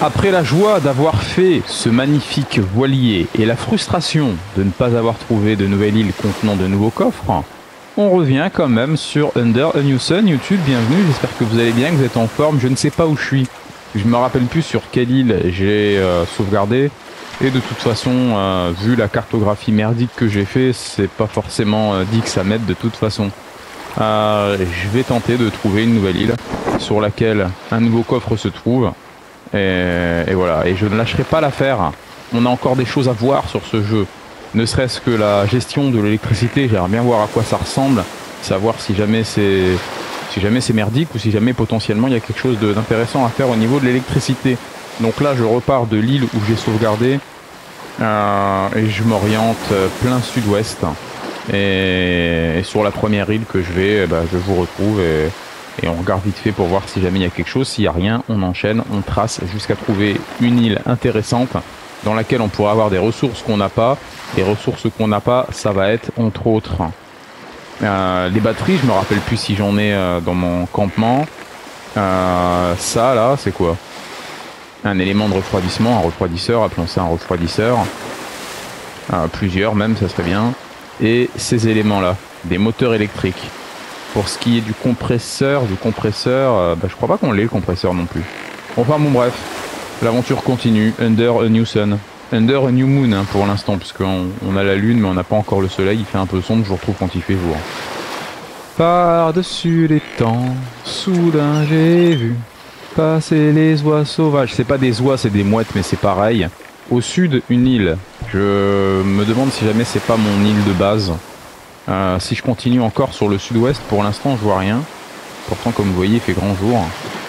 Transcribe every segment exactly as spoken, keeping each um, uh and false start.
Après la joie d'avoir fait ce magnifique voilier et la frustration de ne pas avoir trouvé de nouvelle île contenant de nouveaux coffres, on revient quand même sur Under a New Sun. YouTube, bienvenue, j'espère que vous allez bien, que vous êtes en forme. Je ne sais pas où je suis, je me rappelle plus sur quelle île j'ai euh, sauvegardé. Et de toute façon, euh, vu la cartographie merdique que j'ai fait, c'est pas forcément euh, dit que ça m'aide de toute façon. Euh, je vais tenter de trouver une nouvelle île sur laquelle un nouveau coffre se trouve. Et, et voilà, et je ne lâcherai pas l'affaire. On a encore des choses à voir sur ce jeu. Ne serait-ce que la gestion de l'électricité, j'aimerais bien voir à quoi ça ressemble. Savoir si jamais c'est si jamais c'est merdique ou si jamais potentiellement il y a quelque chose d'intéressant à faire au niveau de l'électricité. Donc là je repars de l'île où j'ai sauvegardé euh, et je m'oriente plein sud-ouest. Et, et sur la première île que je vais, eh ben, je vous retrouve et... Et on regarde vite fait pour voir si jamais il y a quelque chose. S'il n'y a rien, on enchaîne, on trace jusqu'à trouver une île intéressante dans laquelle on pourra avoir des ressources qu'on n'a pas. Les ressources qu'on n'a pas, ça va être entre autres euh, les batteries. Je me rappelle plus si j'en ai euh, dans mon campement. Euh, ça là, c'est quoi? Un élément de refroidissement, un refroidisseur, appelons ça un refroidisseur. Euh, plusieurs même, ça serait bien. Et ces éléments là, des moteurs électriques. Pour ce qui est du compresseur, du compresseur, euh, bah, je crois pas qu'on l'ait le compresseur non plus. Enfin bon bref, l'aventure continue, Under a New Sun. Under a New Moon hein, pour l'instant, puisqu'on on a la lune mais on n'a pas encore le soleil, il fait un peu sombre, je vous retrouve quand il fait jour. Par-dessus les temps, soudain j'ai vu passer les oies sauvages. C'est pas des oies, c'est des mouettes, mais c'est pareil. Au sud, une île. Je me demande si jamais c'est pas mon île de base. Euh, si je continue encore sur le sud-ouest, pour l'instant je vois rien. Pourtant comme vous voyez il fait grand jour.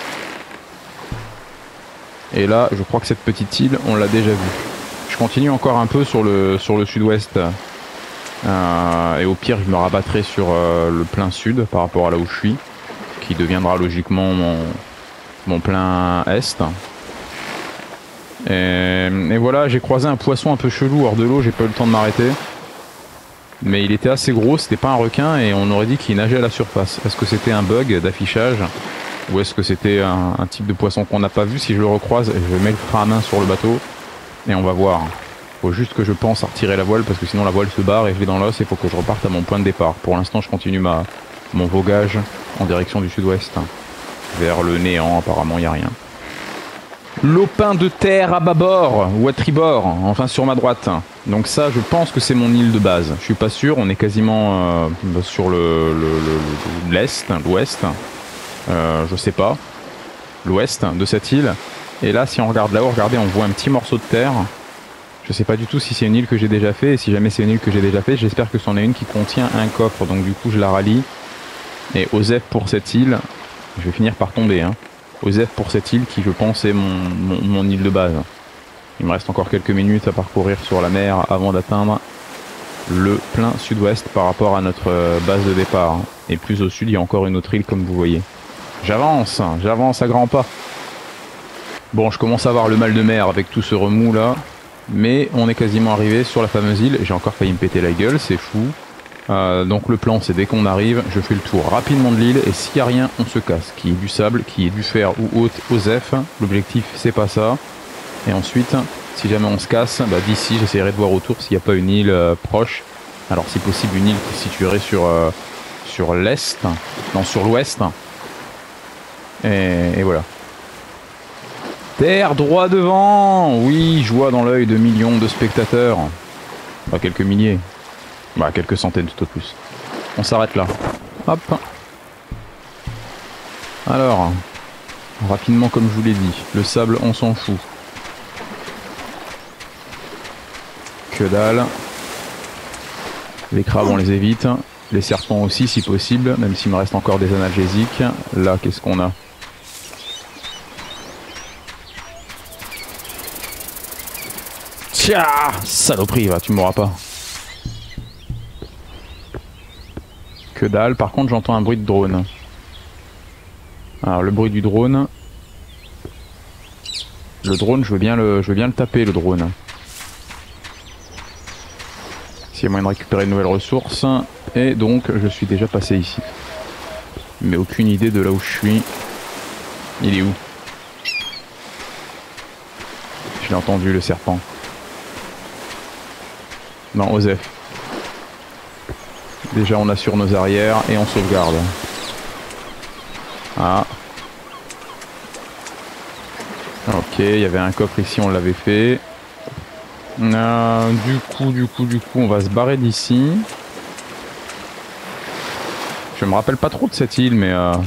Et là je crois que cette petite île on l'a déjà vue. Je continue encore un peu sur le, sur le sud-ouest. Euh, et au pire je me rabattrai sur euh, le plein sud par rapport à là où je suis. Qui deviendra logiquement mon, mon plein est. Et, et voilà, j'ai croisé un poisson un peu chelou hors de l'eau, j'ai pas eu le temps de m'arrêter. Mais il était assez gros, c'était pas un requin et on aurait dit qu'il nageait à la surface. Est-ce que c'était un bug d'affichage ou est-ce que c'était un, un type de poisson qu'on n'a pas vu? Si je le recroise, je mets le frein à main sur le bateau et on va voir. Faut juste que je pense à retirer la voile parce que sinon la voile se barre et je vais dans l'os et il faut que je reparte à mon point de départ. Pour l'instant je continue ma, mon voguage en direction du sud-ouest. Vers le néant, apparemment il n'y a rien. Lopin de terre à bâbord ou à tribord, enfin sur ma droite. Donc ça, je pense que c'est mon île de base. Je suis pas sûr, on est quasiment euh, sur le l'est, l'ouest. Euh, je sais pas. L'ouest de cette île. Et là, si on regarde là-haut, regardez, on voit un petit morceau de terre. Je sais pas du tout si c'est une île que j'ai déjà fait. Et si jamais c'est une île que j'ai déjà fait, j'espère que c'en est une qui contient un coffre. Donc du coup, je la rallie. Et Osef pour cette île, je vais finir par tomber, hein. Osef pour cette île qui je pense est mon, mon, mon île de base. Il me reste encore quelques minutes à parcourir sur la mer avant d'atteindre le plein sud-ouest par rapport à notre base de départ. Et plus au sud il y a encore une autre île comme vous voyez. J'avance, j'avance à grands pas. Bon, je commence à avoir le mal de mer avec tout ce remous là. Mais on est quasiment arrivé sur la fameuse île. J'ai encore failli me péter la gueule, c'est fou. Euh, donc le plan c'est dès qu'on arrive, je fais le tour rapidement de l'île et s'il n'y a rien on se casse. Qu'il y ait du sable, qu'il y ait du fer ou autre, Osef, l'objectif c'est pas ça. Et ensuite, si jamais on se casse, bah, d'ici j'essaierai de voir autour s'il n'y a pas une île euh, proche. Alors si possible une île qui se situerait sur, euh, sur l'est, non sur l'ouest. Et, et voilà. Terre droit devant. Oui, je vois dans l'œil de millions de spectateurs. Pas quelques milliers. Bah, quelques centaines tout au plus. On s'arrête là. Hop. Alors, rapidement comme je vous l'ai dit, le sable on s'en fout. Que dalle. Les crabes on les évite. Les serpents aussi si possible, même s'il me reste encore des analgésiques. Là, qu'est-ce qu'on a? Tiens, saloperie, va, tu m'auras pas. Que dalle. Par contre, j'entends un bruit de drone. Alors, le bruit du drone. Le drone, je veux bien le, je veux bien le taper, le drone. S'il y a moyen de récupérer de nouvelles ressources. Et donc, je suis déjà passé ici. Mais aucune idée de là où je suis. Il est où? Je l'ai entendu, le serpent. Non, Osef. Déjà on assure nos arrières et on sauvegarde. Ah. Ok, il y avait un coffre ici, on l'avait fait. Euh, du coup, du coup, du coup, on va se barrer d'ici. Je me rappelle pas trop de cette île, mais euh,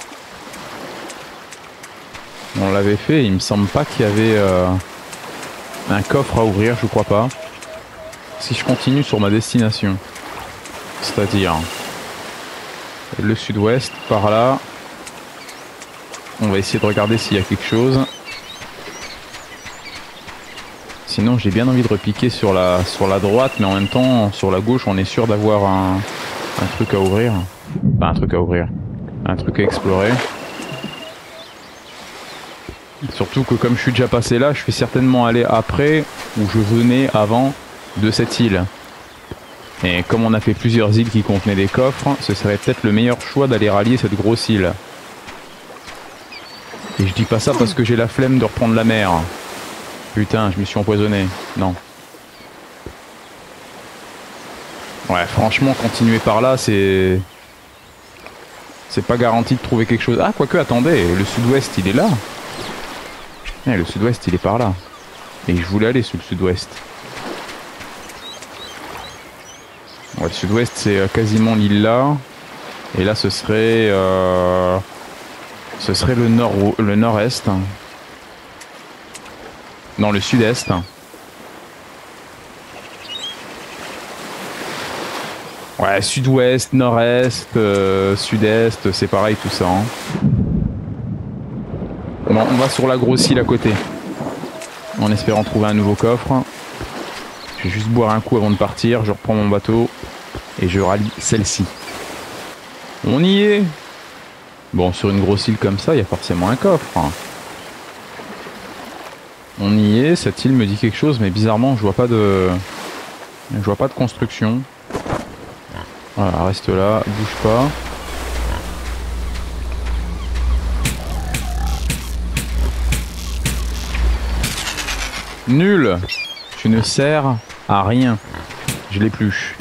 on l'avait fait. Il me semble pas qu'il y avait euh, un coffre à ouvrir, je crois pas. Si je continue sur ma destination, c'est-à-dire le sud-ouest, par là, on va essayer de regarder s'il y a quelque chose. Sinon, j'ai bien envie de repiquer sur la, sur la droite, mais en même temps, sur la gauche, on est sûr d'avoir un, un truc à ouvrir. Enfin, un truc à ouvrir. Un truc à explorer. Surtout que comme je suis déjà passé là, je vais certainement aller après, où je venais avant de cette île. Et comme on a fait plusieurs îles qui contenaient des coffres, ce serait peut-être le meilleur choix d'aller rallier cette grosse île. Et je dis pas ça parce que j'ai la flemme de reprendre la mer. Putain, je me suis empoisonné. Non. Ouais, franchement, continuer par là, c'est... C'est pas garanti de trouver quelque chose. Ah, quoique, attendez, le sud-ouest, il est là. Eh, le sud-ouest, il est par là. Et je voulais aller sur le sud-ouest. Ouais, le sud-ouest, c'est quasiment l'île là. Et là, ce serait... Euh... Ce serait le nord, le nord-est. Non, le sud-est. Ouais, sud-ouest, nord-est, euh, sud-est, c'est pareil tout ça. Hein. Bon, on va sur la grosse île à côté. En espérant trouver un nouveau coffre. Je vais juste boire un coup avant de partir. Je reprends mon bateau. Et je rallie celle-ci. On y est. Bon, sur une grosse île comme ça, il y a forcément un coffre. On y est, cette île me dit quelque chose, mais bizarrement, je vois pas de... Je vois pas de construction. Voilà, reste là, bouge pas. Nul! Tu ne sers à rien. Je l'épluche.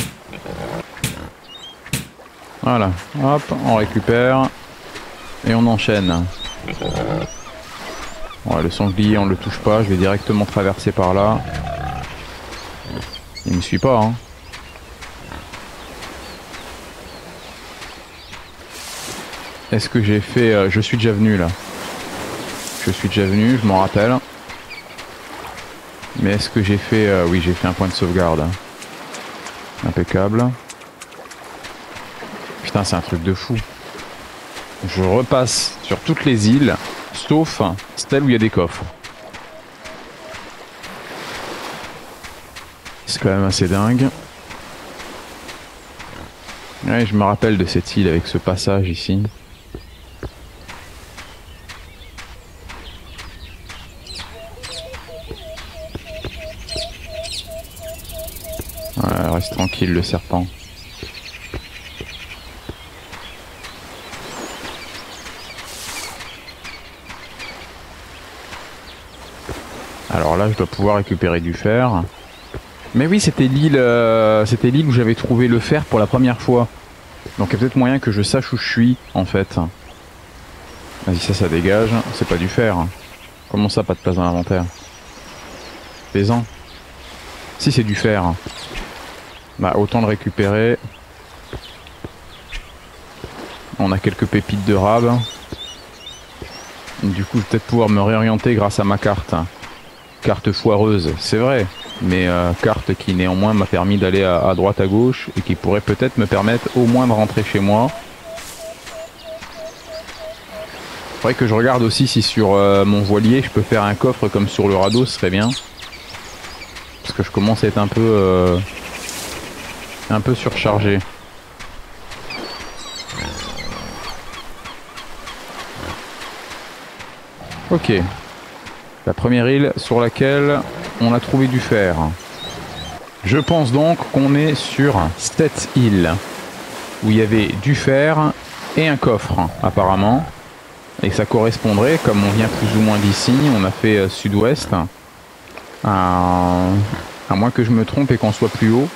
Voilà, hop, on récupère. Et on enchaîne. Ouais, le sanglier, on le touche pas. Je vais directement traverser par là. Il me suit pas, hein. Est-ce que j'ai fait... Euh, je suis déjà venu, là. Je suis déjà venu, je m'en rappelle. Mais est-ce que j'ai fait... Euh, oui, j'ai fait un point de sauvegarde. Impeccable. Putain, c'est un truc de fou. Je repasse sur toutes les îles, sauf celle où il y a des coffres. C'est quand même assez dingue. Ouais, je me rappelle de cette île avec ce passage ici. Ouais, reste tranquille le serpent. Alors là, je dois pouvoir récupérer du fer. Mais oui, c'était l'île euh, c'était l'île où j'avais trouvé le fer pour la première fois. Donc il y a peut-être moyen que je sache où je suis, en fait. Vas-y, ça, ça dégage. C'est pas du fer. Comment ça, pas de place dans l'inventaire? Plaisant. Si, c'est du fer. Bah, autant le récupérer. On a quelques pépites de rab. Du coup, je vais peut-être pouvoir me réorienter grâce à ma carte. Carte foireuse, c'est vrai, mais euh, carte qui néanmoins m'a permis d'aller à, à droite à gauche et qui pourrait peut-être me permettre au moins de rentrer chez moi. Faudrait que je regarde aussi si sur euh, mon voilier je peux faire un coffre comme sur le radeau, ce serait bien. Parce que je commence à être un peu euh, un peu surchargé. Ok. La première île sur laquelle on a trouvé du fer. Je pense donc qu'on est sur cette île où il y avait du fer et un coffre apparemment. Et ça correspondrait, comme on vient plus ou moins d'ici, on a fait euh, sud-ouest. À, à moins que je me trompe et qu'on soit plus haut.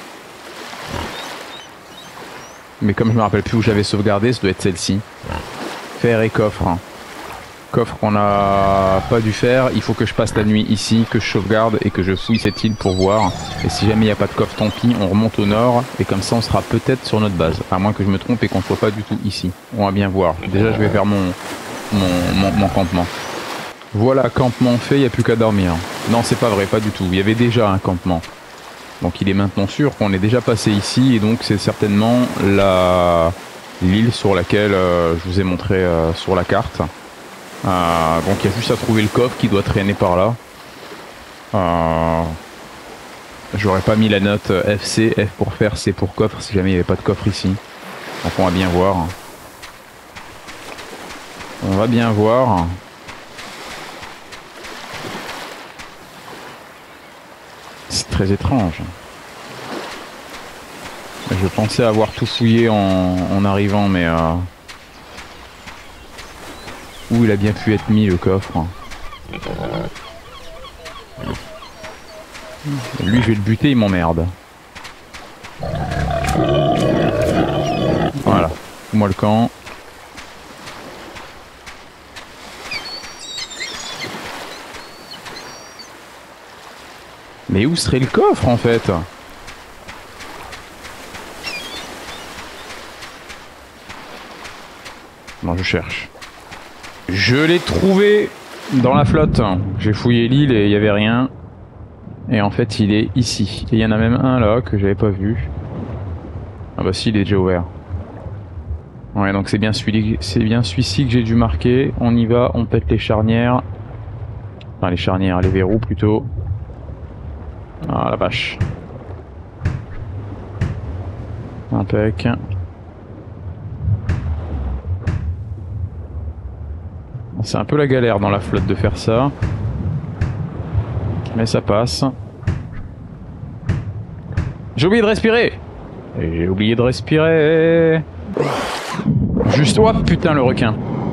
Mais comme je me rappelle plus où j'avais sauvegardé, ça doit être celle-ci. Fer et coffre. Coffre qu'on n'a pas dû faire. Il faut que je passe la nuit ici, que je sauvegarde et que je fouille cette île pour voir. Et si jamais il n'y a pas de coffre, tant pis, on remonte au nord. Et comme ça, on sera peut-être sur notre base. À moins que je me trompe et qu'on ne soit pas du tout ici. On va bien voir. Déjà, je vais faire mon, mon, mon, mon campement. Voilà, campement fait, il n'y a plus qu'à dormir. Non, c'est pas vrai, pas du tout. Il y avait déjà un campement. Donc il est maintenant sûr qu'on est déjà passé ici. Et donc c'est certainement la l'île sur laquelle euh, je vous ai montré euh, sur la carte. Euh, donc il y a juste à trouver le coffre qui doit traîner par là. Euh, J'aurais pas mis la note F C, F pour faire, C pour coffre, si jamais il n'y avait pas de coffre ici. Donc on va bien voir. On va bien voir. C'est très étrange. Je pensais avoir tout fouillé en, en arrivant, mais... Euh... Où il a bien pu être mis, le coffre? Lui, je vais le buter, il m'emmerde. Voilà. Fous-moi le camp. Mais où serait le coffre, en fait? Non, je cherche. Je l'ai trouvé dans la flotte. J'ai fouillé l'île et il n'y avait rien. Et en fait, il est ici. Et il y en a même un là que j'avais pas vu. Ah bah si, il est déjà ouvert. Ouais, donc c'est bien celui, c'est bien celui-ci que j'ai dû marquer. On y va, on pète les charnières. Enfin, les charnières, les verrous plutôt. Ah la vache. Impec. C'est un peu la galère dans la flotte de faire ça. Mais ça passe. J'ai oublié de respirer. J'ai oublié de respirer. Juste... Oh putain, le requin.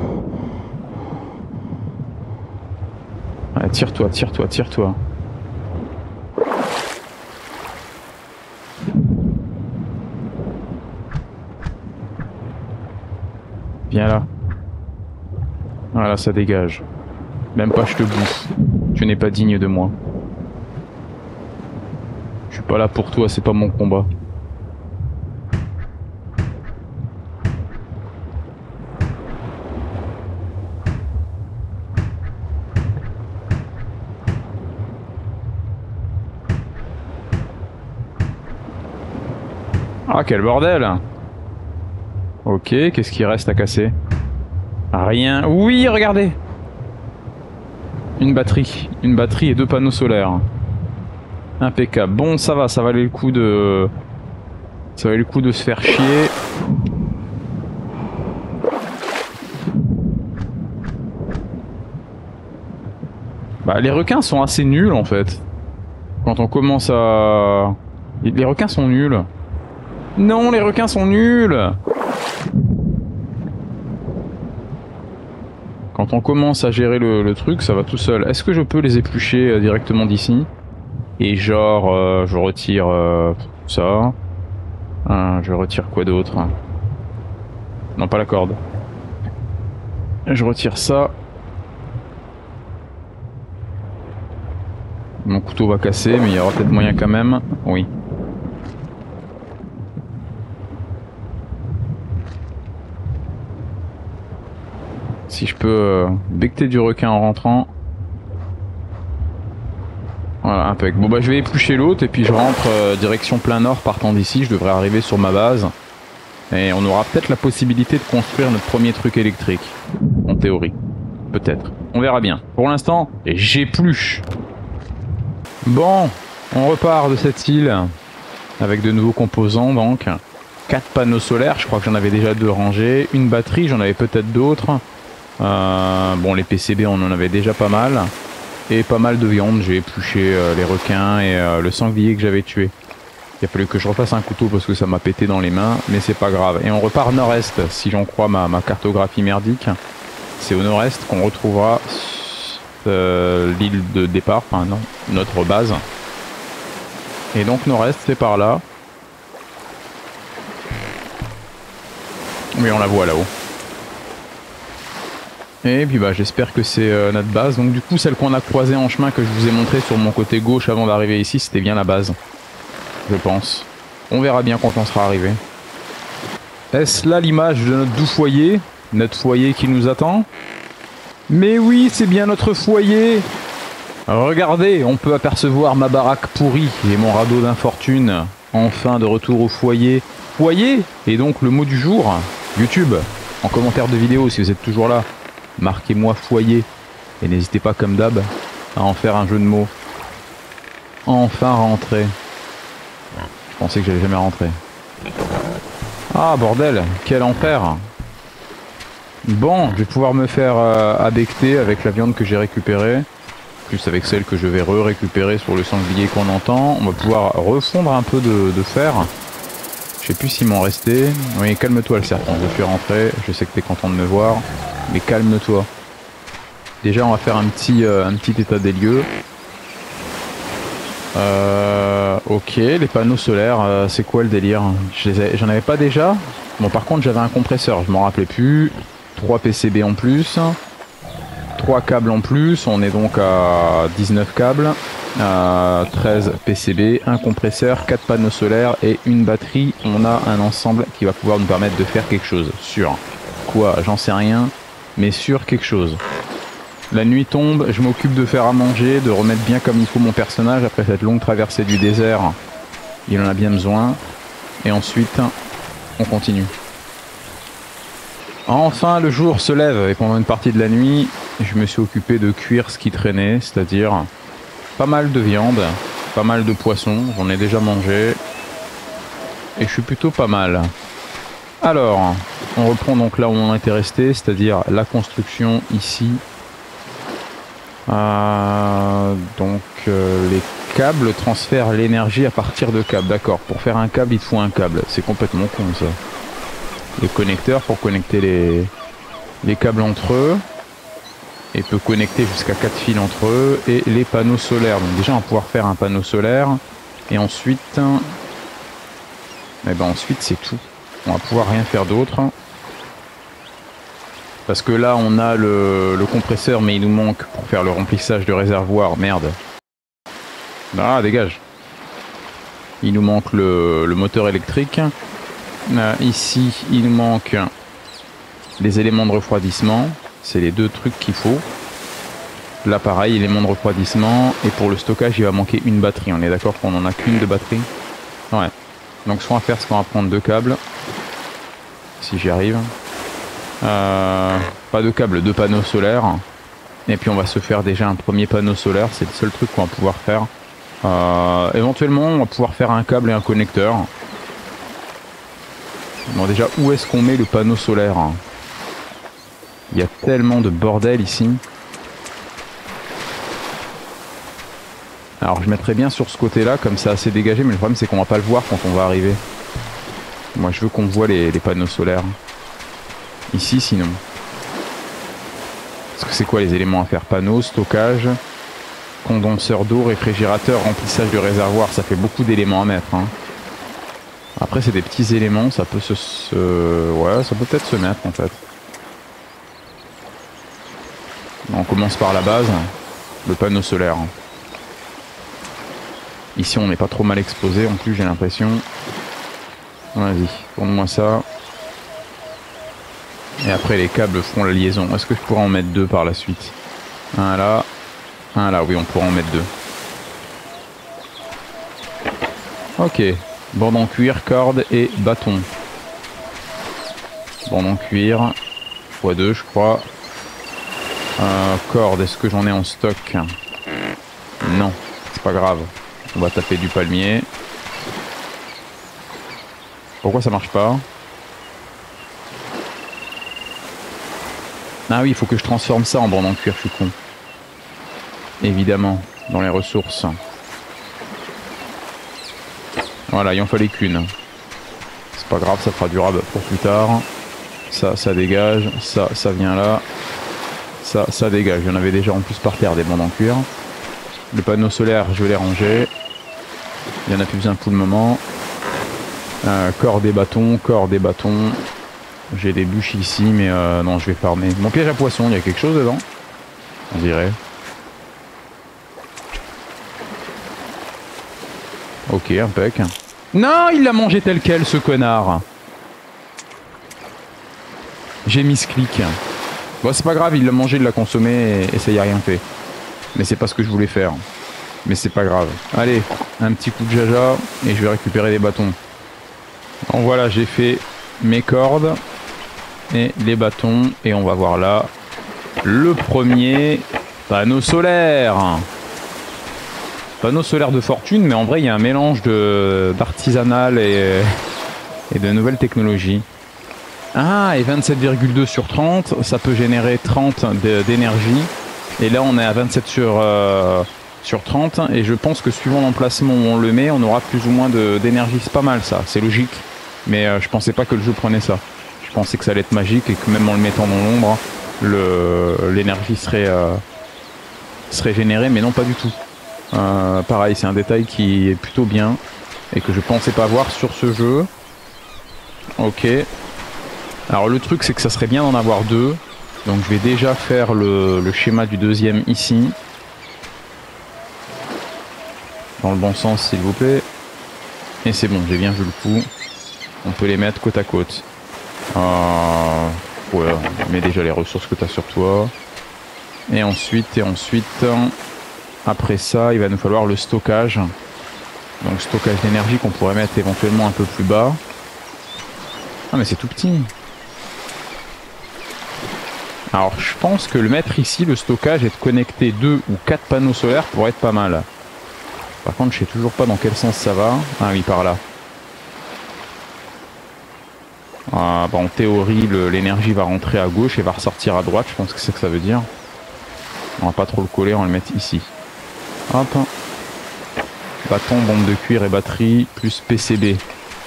Ouais, tire-toi, tire-toi, tire-toi. Viens là. Voilà, ça dégage. Même pas je te bouffe. Tu n'es pas digne de moi. Je suis pas là pour toi, c'est pas mon combat. Ah, quel bordel! Ok, qu'est-ce qui reste à casser? Rien. Oui, regardez! Une batterie. Une batterie et deux panneaux solaires. Impeccable. Bon, ça va, ça valait le coup de... Ça valait le coup de se faire chier. Bah, les requins sont assez nuls, en fait. Quand on commence à... Les requins sont nuls. Non, les requins sont nuls! Quand on commence à gérer le, le truc, ça va tout seul. Est-ce que je peux les éplucher euh, directement d'ici? Et genre, euh, je retire euh, ça. Euh, je retire quoi d'autre? Non, pas la corde. Je retire ça. Mon couteau va casser, mais il y aura peut-être moyen quand même. Oui. Si je peux euh, becter du requin en rentrant. Voilà, impec. Bon bah je vais éplucher l'autre et puis je rentre euh, direction plein nord partant d'ici. Je devrais arriver sur ma base. Et on aura peut-être la possibilité de construire notre premier truc électrique. En théorie. Peut-être. On verra bien. Pour l'instant, j'épluche. Bon, on repart de cette île. Avec de nouveaux composants donc. Quatre panneaux solaires, je crois que j'en avais déjà deux rangés. Une batterie, j'en avais peut-être d'autres. Euh, bon, les P C B, on en avait déjà pas mal. Et pas mal de viande. J'ai épluché euh, les requins et euh, le sanglier que j'avais tué. Il a fallu que je refasse un couteau parce que ça m'a pété dans les mains. Mais c'est pas grave. Et on repart nord-est, si j'en crois ma, ma cartographie merdique. C'est au nord-est qu'on retrouvera euh, l'île de départ, enfin non, notre base. Et donc nord-est, c'est par là. Oui, on la voit là-haut. Et puis bah j'espère que c'est euh, notre base. Donc du coup, celle qu'on a croisée en chemin que je vous ai montré sur mon côté gauche avant d'arriver ici, c'était bien la base. Je pense. On verra bien quand on sera arrivé. Est-ce là l'image de notre doux foyer? Notre foyer qui nous attend? Mais oui, c'est bien notre foyer! Regardez, on peut apercevoir ma baraque pourrie et mon radeau d'infortune. Enfin de retour au foyer. Foyer? Et donc le mot du jour, YouTube, en commentaire de vidéo si vous êtes toujours là. Marquez-moi foyer. Et n'hésitez pas comme d'hab à en faire un jeu de mots. Enfin rentrer. Je pensais que j'allais jamais rentrer. Ah bordel, quel enfer. Bon, je vais pouvoir me faire euh, abecter avec la viande que j'ai récupérée. Plus avec celle que je vais re-récupérer sur le sanglier qu'on entend. On va pouvoir refondre un peu de, de fer. Je sais plus s'il m'en restait. Oui, calme-toi le serpent, je suis rentré. Je sais que t'es content de me voir. Mais calme-toi. Déjà, on va faire un petit, euh, un petit état des lieux. Euh, ok, les panneaux solaires, euh, c'est quoi le délire? J'en avais pas déjà? Bon, par contre, j'avais un compresseur, je m'en rappelais plus. trois P C B en plus. trois câbles en plus, on est donc à dix-neuf câbles. Euh, treize P C B, un compresseur, quatre panneaux solaires et une batterie. On a un ensemble qui va pouvoir nous permettre de faire quelque chose. Sur quoi? J'en sais rien, mais sur quelque chose. La nuit tombe, je m'occupe de faire à manger, de remettre bien comme il faut mon personnage après cette longue traversée du désert. Il en a bien besoin. Et ensuite, on continue. Enfin, le jour se lève et pendant une partie de la nuit, je me suis occupé de cuire ce qui traînait, c'est-à-dire pas mal de viande, pas mal de poissons, j'en ai déjà mangé. Et je suis plutôt pas mal. Alors, on reprend donc là où on était resté, c'est-à-dire la construction ici. Euh, donc euh, les câbles transfèrent l'énergie à partir de câbles. D'accord, pour faire un câble il te faut un câble. C'est complètement con ça. Les connecteurs pour connecter les, les câbles entre eux. Et peut connecter jusqu'à quatre fils entre eux. Et les panneaux solaires. Donc déjà on va pouvoir faire un panneau solaire. Et ensuite... Et ben ensuite c'est tout. On va pouvoir rien faire d'autre. Parce que là on a le, le compresseur mais il nous manque pour faire le remplissage de réservoir. Merde. Ah dégage. Il nous manque le, le moteur électrique. Euh, ici il nous manque les éléments de refroidissement. C'est les deux trucs qu'il faut. Là pareil, éléments de refroidissement. Et pour le stockage il va manquer une batterie. On est d'accord qu'on en a qu'une de batterie? Ouais. Donc ce qu'on va faire c'est qu'on va prendre deux câbles. Si j'y arrive. Euh, pas de câble, deux panneaux solaires. Et puis on va se faire déjà un premier panneau solaire. C'est le seul truc qu'on va pouvoir faire. Euh, éventuellement on va pouvoir faire un câble et un connecteur. Bon déjà où est-ce qu'on met le panneau solaire? Il y a tellement de bordel ici. Alors je mettrais bien sur ce côté là comme ça assez dégagé. Mais le problème c'est qu'on va pas le voir quand on va arriver. Moi je veux qu'on voit les, les panneaux solaires. Ici sinon. Parce que c'est quoi les éléments à faire? Panneaux, stockage, condenseur d'eau, réfrigérateur, remplissage de réservoir. Ça fait beaucoup d'éléments à mettre. Hein. Après c'est des petits éléments. Ça peut se... se... Ouais, ça peut peut-être se mettre en fait. On commence par la base. Le panneau solaire. Ici on n'est pas trop mal exposé en plus j'ai l'impression. Vas-y, tourne-moi ça. Et après les câbles feront la liaison. Est-ce que je pourrais en mettre deux par la suite? Un là, un là, oui on pourra en mettre deux. Ok, bande en cuir, corde et bâton. Bande en cuir, fois deux je crois. Euh, corde, est-ce que j'en ai en stock? Non, c'est pas grave. On va taper du palmier. Pourquoi ça marche pas? Ah oui, il faut que je transforme ça en bande en cuir, je suis con. Évidemment, dans les ressources. Voilà, il en fallait qu'une. C'est pas grave, ça fera durable pour plus tard. Ça, ça dégage. Ça, ça vient là. ça, ça dégage. Il y en avait déjà en plus par terre des bandes en cuir. Le panneau solaire, je vais les ranger. Il n'y en a plus besoin pour le moment. Euh, corps des bâtons, corps des bâtons. J'ai des bûches ici, mais euh, non, je vais farmer. Mon piège à poisson, il y a quelque chose dedans? On dirait. Ok, impec. Non, il l'a mangé tel quel, ce connard. J'ai mis ce clic. Bon, c'est pas grave, il l'a mangé, il l'a consommé et, et ça y a rien fait. Mais c'est pas ce que je voulais faire. Mais c'est pas grave. Allez, un petit coup de jaja et je vais récupérer des bâtons. Donc voilà, j'ai fait mes cordes et les bâtons. Et on va voir là le premier panneau solaire. Panneau solaire de fortune, mais en vrai, il y a un mélange d'artisanal et, et de nouvelles technologies. Ah, et vingt-sept virgule deux sur trente, ça peut générer trente d'énergie. Et là, on est à vingt-sept sur, euh, sur trente. Et je pense que suivant l'emplacement où on le met, on aura plus ou moins d'énergie. C'est pas mal ça, c'est logique. Mais euh, je pensais pas que le jeu prenait ça. Je pensais que ça allait être magique et que même en le mettant dans l'ombre, l'énergie serait, euh, serait générée, mais non, pas du tout. Euh, pareil, c'est un détail qui est plutôt bien et que je pensais pas voir sur ce jeu. Ok. Alors le truc, c'est que ça serait bien d'en avoir deux. Donc je vais déjà faire le, le schéma du deuxième ici. Dans le bon sens, s'il vous plaît. Et c'est bon, j'ai bien vu le coup. On peut les mettre côte à côte. Euh, ouais, on met déjà les ressources que tu as sur toi. Et ensuite, et ensuite, après ça, il va nous falloir le stockage. Donc stockage d'énergie qu'on pourrait mettre éventuellement un peu plus bas. Ah mais c'est tout petit. Alors je pense que le mettre ici, le stockage, et de connecter deux ou quatre panneaux solaires pourrait être pas mal. Par contre je sais toujours pas dans quel sens ça va. Ah oui, par là. Ah, bah, en théorie l'énergie va rentrer à gauche et va ressortir à droite, je pense que c'est ce que ça veut dire. On va pas trop le coller, on va le mettre ici. Hop. Bâton, bombe de cuir et batterie, plus P C B.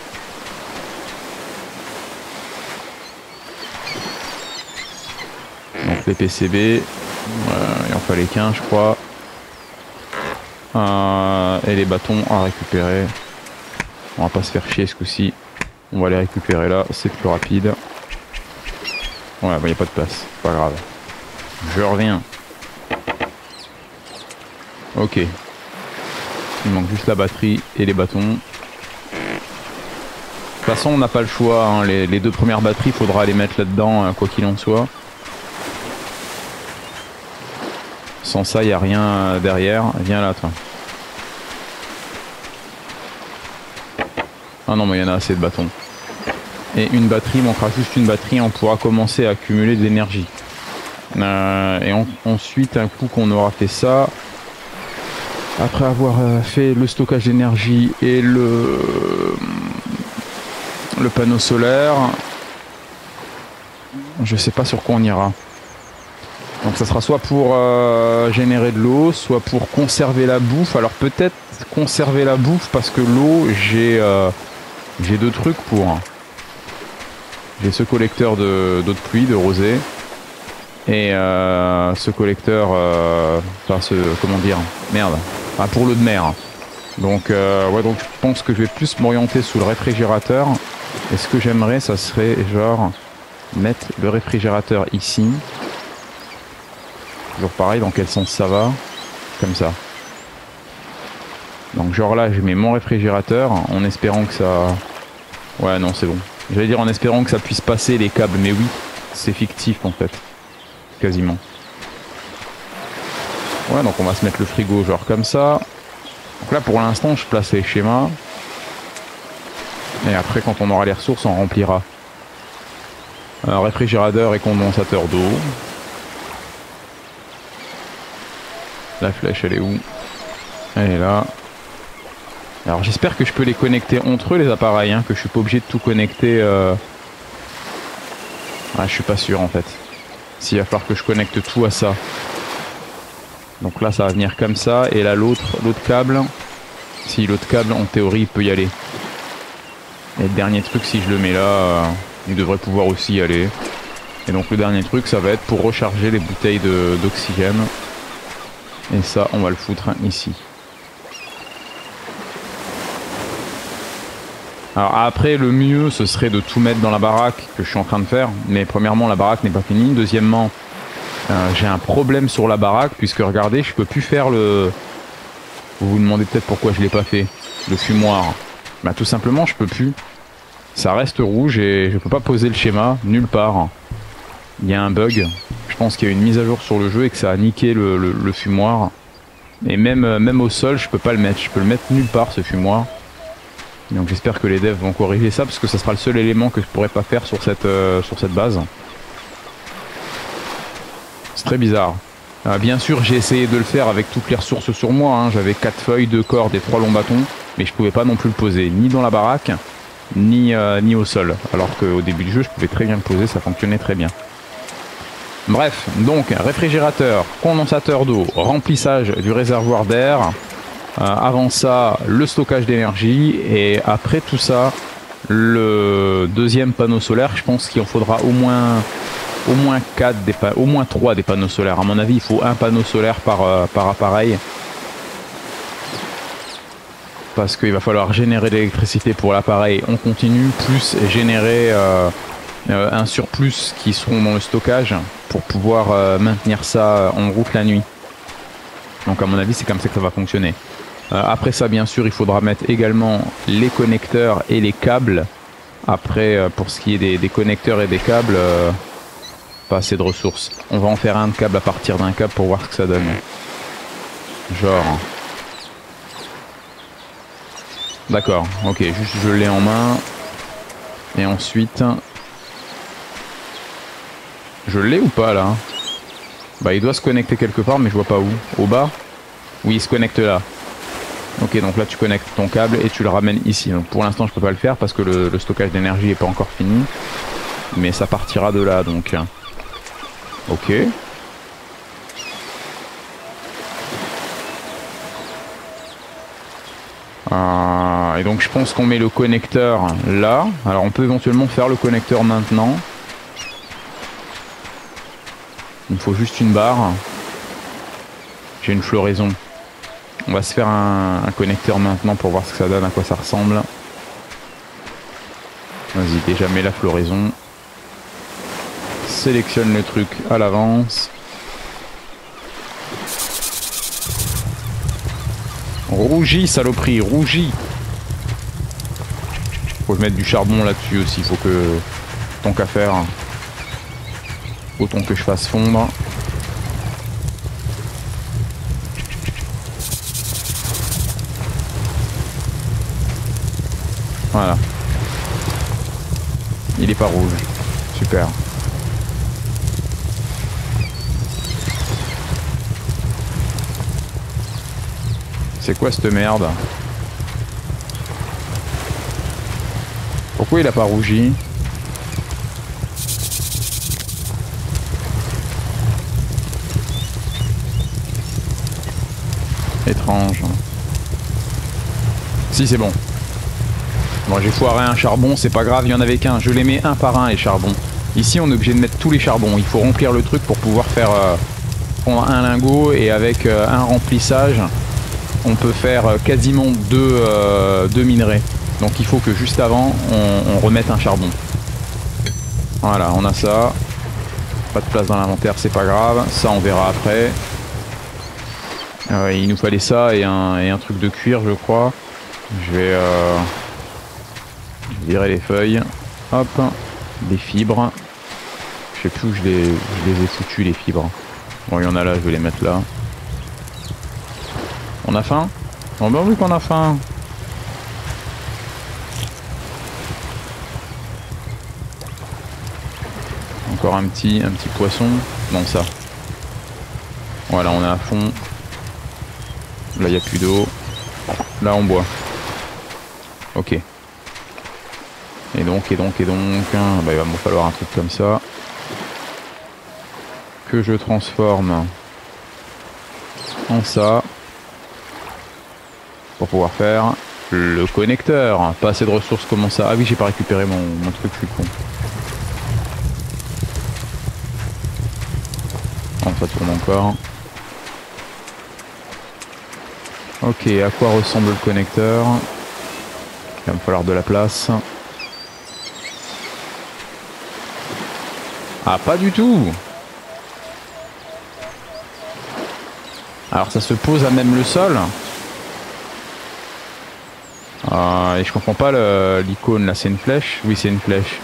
Donc les P C B, euh, il en fallait qu'un je crois. Euh, et les bâtons à récupérer. On va pas se faire chier ce coup-ci. On va les récupérer là, c'est plus rapide. Ouais, bah, y a pas de place, pas grave. Je reviens. Ok. Il manque juste la batterie et les bâtons. De toute façon, on n'a pas le choix. Hein. Les, les deux premières batteries, il faudra les mettre là-dedans, quoi qu'il en soit. Sans ça, il n'y a rien derrière. Viens là, toi. Ah non, mais il y en a assez de bâtons. Et une batterie, il manquera juste une batterie, on pourra commencer à accumuler de l'énergie. Euh, et on, ensuite, un coup qu'on aura fait ça, après avoir euh, fait le stockage d'énergie et le, le panneau solaire, je sais pas sur quoi on ira. Donc ça sera soit pour euh, générer de l'eau, soit pour conserver la bouffe. Alors peut-être conserver la bouffe parce que l'eau, j'ai euh, j'ai deux trucs pour. J'ai ce collecteur d'eau de, de pluie, de rosée, et euh, ce collecteur, euh, enfin ce, comment dire, merde, ah, pour l'eau de mer. Donc euh, ouais, donc je pense que je vais plus m'orienter sous le réfrigérateur. Et ce que j'aimerais, ça serait genre mettre le réfrigérateur ici. Toujours pareil, dans quel sens ça va? Comme ça. Donc genre là, je mets mon réfrigérateur en espérant que ça... Ouais, non, c'est bon. J'allais dire en espérant que ça puisse passer les câbles, mais oui, c'est fictif en fait. Quasiment. Ouais, donc on va se mettre le frigo genre comme ça. Donc là, pour l'instant, je place les schémas. Et après, quand on aura les ressources, on remplira. Un réfrigérateur et condensateur d'eau. La flèche, elle est où? Elle est là. Alors j'espère que je peux les connecter entre eux, les appareils, hein, que je suis pas obligé de tout connecter. Euh... Ah, je suis pas sûr en fait. S'il va falloir que je connecte tout à ça. Donc là, ça va venir comme ça. Et là, l'autre l'autre câble. Si l'autre câble, en théorie, il peut y aller. Et le dernier truc, si je le mets là, euh, il devrait pouvoir aussi y aller. Et donc le dernier truc, ça va être pour recharger les bouteilles d'oxygène. Et ça, on va le foutre ici. Alors après, le mieux, ce serait de tout mettre dans la baraque, que je suis en train de faire. Mais premièrement, la baraque n'est pas finie. Deuxièmement, euh, j'ai un problème sur la baraque, puisque regardez, je peux plus faire le... Vous vous demandez peut-être pourquoi je l'ai pas fait. Le fumoir. Bah tout simplement, je peux plus. Ça reste rouge et je peux pas poser le schéma nulle part. Il y a un bug. Je pense qu'il y a une mise à jour sur le jeu et que ça a niqué le, le, le fumoir. Et même, même au sol, je peux pas le mettre. Je peux le mettre nulle part, ce fumoir. Donc j'espère que les devs vont corriger ça, parce que ça sera le seul élément que je pourrais pas faire sur cette, euh, sur cette base. C'est très bizarre. Euh, bien sûr, j'ai essayé de le faire avec toutes les ressources sur moi. Hein. J'avais quatre feuilles, deux cordes et trois longs bâtons. Mais je pouvais pas non plus le poser, ni dans la baraque, ni, euh, ni au sol. Alors qu'au début du jeu, je pouvais très bien le poser, ça fonctionnait très bien. Bref, donc réfrigérateur, condensateur d'eau, remplissage du réservoir d'air. Euh, avant ça, le stockage d'énergie, et après tout ça, le deuxième panneau solaire. Je pense qu'il en faudra au moins, au moins quatre, des au moins trois des panneaux solaires. À mon avis, il faut un panneau solaire par, euh, par appareil. Parce qu'il va falloir générer de l'électricité pour l'appareil en continu, plus générer euh, euh, un surplus qui seront dans le stockage pour pouvoir euh, maintenir ça en route la nuit. Donc à mon avis, c'est comme ça que ça va fonctionner. Euh, après ça, bien sûr, il faudra mettre également les connecteurs et les câbles. Après, euh, pour ce qui est des, des connecteurs et des câbles, euh, pas assez de ressources. On va en faire un de câble à partir d'un câble pour voir ce que ça donne. Genre... D'accord, ok, juste je l'ai en main. Et ensuite... Je l'ai ou pas là? Bah il doit se connecter quelque part, mais je vois pas où. Au bas? Oui, il se connecte là. Ok, donc là tu connectes ton câble et tu le ramènes ici. Donc pour l'instant je peux pas le faire parce que le, le stockage d'énergie est pas encore fini. Mais ça partira de là donc. Ok. Euh, et donc je pense qu'on met le connecteur là. Alors on peut éventuellement faire le connecteur maintenant. Il me faut juste une barre. J'ai une floraison. On va se faire un, un connecteur maintenant pour voir ce que ça donne, à quoi ça ressemble. Vas-y, déjà mets la floraison. Sélectionne le truc à l'avance. Rougis, saloperie, rougis. Faut mettre du charbon là-dessus aussi, faut que... Tant qu'à faire. Autant que je fasse fondre. Voilà. Il est pas rouge. Super. C'est quoi cette merde? Pourquoi il a pas rougi? Étrange. Si, c'est bon. Bon, j'ai foiré un charbon, c'est pas grave, il y en avait qu'un. Je les mets un par un, les charbons. Ici, on est obligé de mettre tous les charbons. Il faut remplir le truc pour pouvoir faire euh, prendre un lingot, et avec euh, un remplissage, on peut faire euh, quasiment deux, euh, deux minerais. Donc il faut que juste avant, on, on remette un charbon. Voilà, on a ça. Pas de place dans l'inventaire, c'est pas grave. Ça, on verra après. Euh, il nous fallait ça et un, et un truc de cuir, je crois. Je vais... Euh virer les feuilles, hop, des fibres. Je sais plus où je les, je les ai foutues, les fibres. Bon, il y en a là, je vais les mettre là. On a faim? Bon, ben oui qu'on a faim. Encore un petit, un petit poisson. Non, ça. Voilà, on est à fond. Là, il n'y a plus d'eau. Là, on boit. Ok. Et donc, et donc, et donc, hein, bah, il va me falloir un truc comme ça. Que je transforme en ça. Pour pouvoir faire le connecteur. Pas assez de ressources, comment ça? Ah oui, j'ai pas récupéré mon, mon truc, je suis con. ça tourne encore. Ok, à quoi ressemble le connecteur? Il va me falloir de la place. Ah, pas du tout. Alors ça se pose à même le sol. Euh, et je comprends pas l'icône là, c'est une flèche? Oui, c'est une flèche.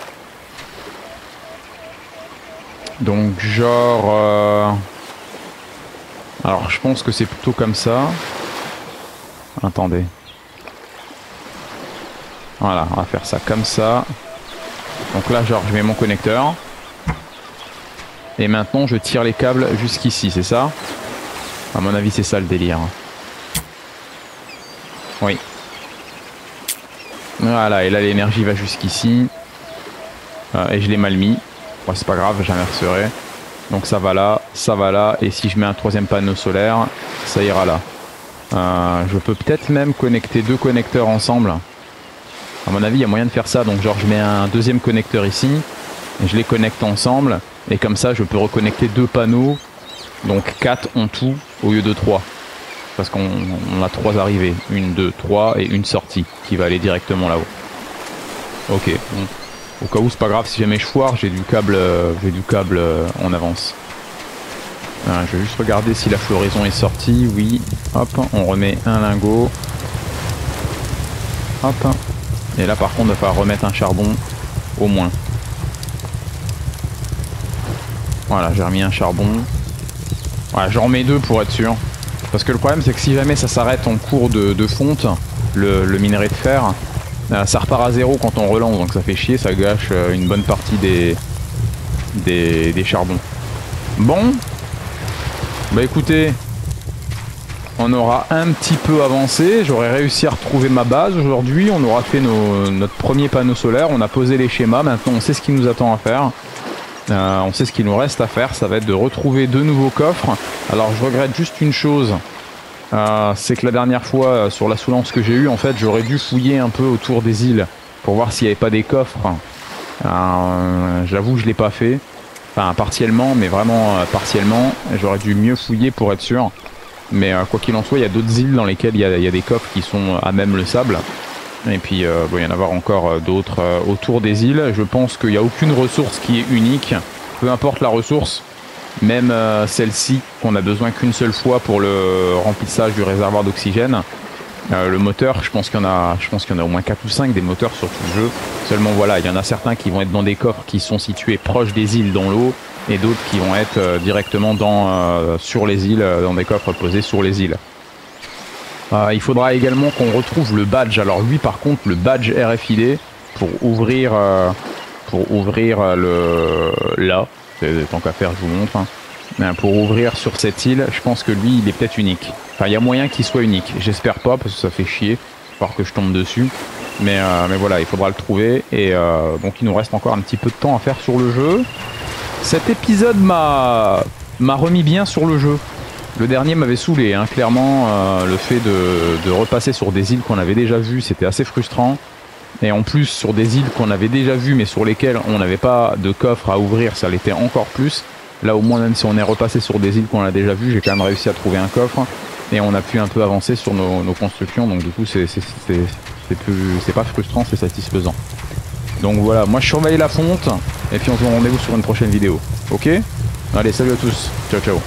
Donc genre... Euh... Alors je pense que c'est plutôt comme ça. Attendez. Voilà, on va faire ça comme ça. Donc là genre je mets mon connecteur. Et maintenant je tire les câbles jusqu'ici, c'est ça? À mon avis c'est ça le délire. Oui. Voilà, et là l'énergie va jusqu'ici. Euh, et je l'ai mal mis. Bon, c'est pas grave, j'inverserai. Donc ça va là, ça va là. Et si je mets un troisième panneau solaire, ça ira là. Euh, je peux peut-être même connecter deux connecteurs ensemble. À mon avis, il y a moyen de faire ça. Donc genre je mets un deuxième connecteur ici. Et je les connecte ensemble. Et comme ça, je peux reconnecter deux panneaux. Donc quatre en tout au lieu de trois. Parce qu'on on a trois arrivées. Une, deux, trois et une sortie qui va aller directement là-haut. Ok. Bon. Au cas où c'est pas grave, si jamais je foire, j'ai du câble, euh, j'ai du câble euh, en avance. Euh, je vais juste regarder si la floraison est sortie. Oui. Hop, on remet un lingot. Hop. Et là par contre, il va falloir remettre un charbon au moins. Voilà, j'ai remis un charbon. Voilà, j'en remets deux pour être sûr. Parce que le problème c'est que si jamais ça s'arrête en cours de, de fonte, le, le minerai de fer, euh, ça repart à zéro quand on relance, donc ça fait chier, ça gâche euh, une bonne partie des, des, des charbons. Bon, bah écoutez, on aura un petit peu avancé, j'aurai réussi à retrouver ma base aujourd'hui, on aura fait nos, notre premier panneau solaire, on a posé les schémas, maintenant on sait ce qui nous attend à faire. Euh, on sait ce qu'il nous reste à faire, ça va être de retrouver deux nouveaux coffres. Alors je regrette juste une chose, euh, c'est que la dernière fois euh, sur la Soulance que j'ai eue, en fait j'aurais dû fouiller un peu autour des îles pour voir s'il n'y avait pas des coffres. Euh, J'avoue que je ne l'ai pas fait, enfin partiellement, mais vraiment euh, partiellement. J'aurais dû mieux fouiller pour être sûr. Mais euh, quoi qu'il en soit, il y a d'autres îles dans lesquelles il y, y a des coffres qui sont à même le sable. Et puis euh, bon, il y en a avoir encore euh, d'autres euh, autour des îles. Je pense qu'il n'y a aucune ressource qui est unique, peu importe la ressource, même euh, celle-ci qu'on a besoin qu'une seule fois pour le remplissage du réservoir d'oxygène. Euh, le moteur, je pense qu'il y en a, je pense qu'il y en a au moins quatre ou cinq des moteurs sur tout le jeu. Seulement voilà, il y en a certains qui vont être dans des coffres qui sont situés proches des îles dans l'eau, et d'autres qui vont être euh, directement dans, euh, sur les îles, dans des coffres posés sur les îles. Euh, il faudra également qu'on retrouve le badge. Alors lui par contre, le badge R F I D pour ouvrir, euh, pour ouvrir le là. Tant qu'à faire, je vous montre. Hein. Pour ouvrir sur cette île, je pense que lui, il est peut-être unique. Enfin, il y a moyen qu'il soit unique. J'espère pas parce que ça fait chier. Voir que je tombe dessus. Mais, euh, mais voilà, il faudra le trouver. Et euh, donc il nous reste encore un petit peu de temps à faire sur le jeu. Cet épisode m'a m'a remis bien sur le jeu. Le dernier m'avait saoulé, hein. Clairement, euh, le fait de, de repasser sur des îles qu'on avait déjà vues, c'était assez frustrant. Et en plus, sur des îles qu'on avait déjà vues, mais sur lesquelles on n'avait pas de coffre à ouvrir, ça l'était encore plus. Là, au moins, même si on est repassé sur des îles qu'on a déjà vues, j'ai quand même réussi à trouver un coffre. Et on a pu un peu avancer sur nos, nos constructions, donc du coup, c'est pas frustrant, c'est satisfaisant. Donc voilà, moi je surveille la fonte, et puis on se donne rendez-vous sur une prochaine vidéo. Ok? Allez, salut à tous, ciao ciao.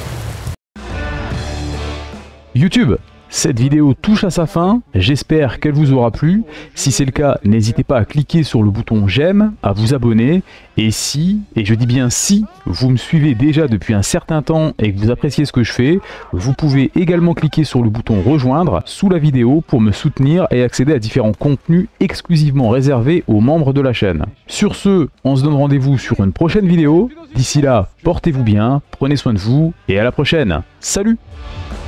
YouTube, cette vidéo touche à sa fin, j'espère qu'elle vous aura plu. Si c'est le cas, n'hésitez pas à cliquer sur le bouton j'aime, à vous abonner. Et si, et je dis bien si, vous me suivez déjà depuis un certain temps et que vous appréciez ce que je fais, vous pouvez également cliquer sur le bouton rejoindre sous la vidéo pour me soutenir et accéder à différents contenus exclusivement réservés aux membres de la chaîne. Sur ce, on se donne rendez-vous sur une prochaine vidéo. D'ici là, portez-vous bien, prenez soin de vous et à la prochaine. Salut!